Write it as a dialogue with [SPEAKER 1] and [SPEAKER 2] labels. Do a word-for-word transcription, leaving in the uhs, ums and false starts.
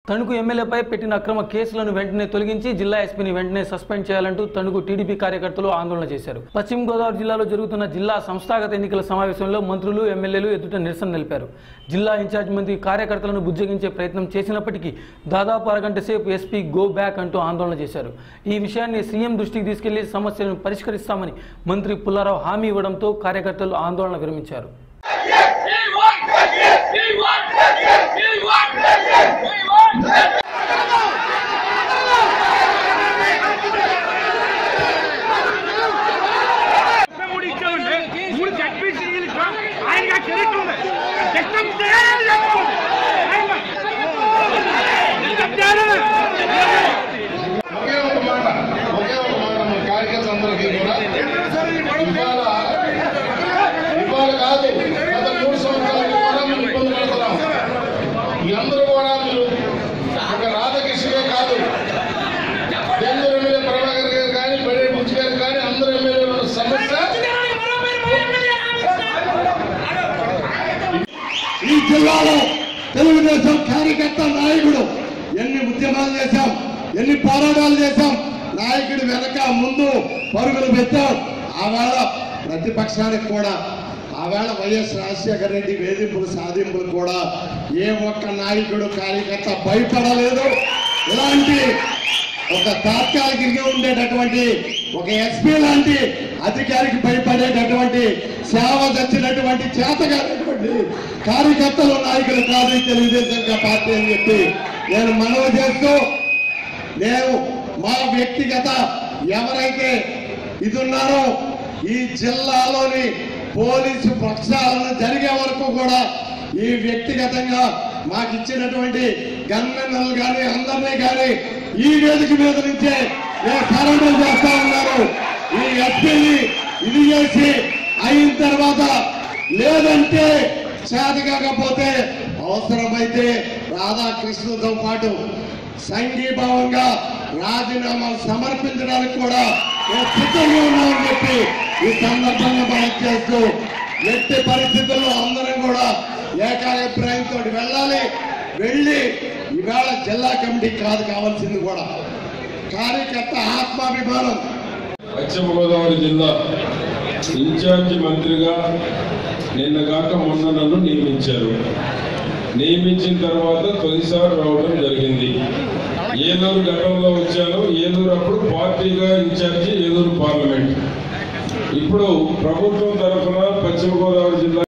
[SPEAKER 1] తణుకు ఎమ్మెల్యేపై పెట్టిన అక్రమ కేసులను వెంటనే తొలగించి జిల్లా ఎస్పీని వెంటనే సస్పెండ్ చేయాలంటూ తణుకు టీడీపీ కార్యకర్తలు ఆందోళన చేశారు. పశ్చిమ గోదావరి జిల్లాలో జరుగుతున్న జిల్లా సంస్థాగత ఎన్నికల సమావేశంలో మంత్రులు ఎమ్మెల్యేలు ఎదుట నిరసన నిలిపారు. జిల్లా ఇన్ఛార్జ్ మంత్రి కార్యకర్తలను బుజ్జగించే ప్రయత్నం చేసినప్పటికీ దాదాపు అరగంట సేపు ఎస్పీ గో బ్యాక్ అంటూ ఆందోళన చేశారు. ఈ విషయాన్ని సీఎం దృష్టికి తీసుకెళ్లి సమస్యలను పరిష్కరిస్తామని మంత్రి పుల్లారావు హామీ ఇవ్వడంతో కార్యకర్తలు ఆందోళన విరమించారు.
[SPEAKER 2] అందరూ కూడా మీరు ఒక రాధాకృష్ణే కాదు, బెంగళూరు ఎమ్మెల్యే ప్రభాకర్ గారు కానీ బడే బుచ్చి గారు కానీ అందరూ ఎమ్మెల్యేలు ఉన్న సమస్య
[SPEAKER 3] ఈ జిల్లాలో తెలుగుదేశం కార్యకర్త నాయకుడు ఎన్ని ఉద్యమాలు చేశాం, ఎన్ని పోరాటాలు చేశాం, నాయకుడు వెనక ముందు పరుగులు పెట్టాం. ఆవేళ ప్రతిపక్షానికి కూడా ఆవేళ వైఎస్ రాజశేఖర రెడ్డి వేధింపులు సాధింపులు కూడా ఏ ఒక్క నాయకుడు కార్యకర్త భయపడలేదు. ఇలాంటి ఒక తాత్కాలికంగా ఉండేటటువంటి ఒక ఎస్పీ లాంటి అధికారికి భయపడేటటువంటి సేవ తెచ్చినటువంటి చేతగానటువంటి కార్యకర్తలు నాయకులు కాదు తెలుగుదేశం పార్టీ అని చెప్పి నేను మనవి చేస్తూ, నేను మా వ్యక్తిగత ఎవరైతే ఇది ఉన్నారో ఈ జిల్లాలోని పోలీసు ప్రక్షాళన జరిగే వరకు కూడా ఈ వ్యక్తిగతంగా మాకు ఇచ్చినటువంటి గన్మెన్లు కానీ అందరినీ కానీ ఈ వేదిక మీద నుంచే నేను సరెండర్ చేస్తా ఉన్నారు. ఈ ఎస్పీని ఇది చేసి అయిన తర్వాత లేదంటే చేత కాకపోతే అవసరమైతే రాధాకృష్ణతో పాటు సంఘీభావంగా రాజీనామాలు సమర్పించడానికి కూడా సిద్ధంగా ఉన్నామని చెప్పి ఈ సందర్భంగా మనం చేస్తూ, ఎట్టి పరిస్థితుల్లో అందరం కూడా ఏకాభిప్రాయంతో వెళ్ళాలి. వెళ్ళి ఈవేళ జిల్లా కమిటీ కాదు కావాల్సింది కూడా కార్యకర్త ఆత్మాభిమానం.
[SPEAKER 2] పశ్చిమ గోదావరి జిల్లా ఇన్ఛార్జి మంత్రిగా నిన్న కాక మొన్న నన్ను నియమించారు. నియమించిన తర్వాత తొలిసారి రావడం జరిగింది. ఏలూరు గతంలో వచ్చాను. ఏలూరు అప్పుడు పార్టీగా ఇన్ఛార్జి ఏలూరు పార్లమెంట్. ఇప్పుడు ప్రభుత్వం తరఫున పశ్చిమ గోదావరి జిల్లా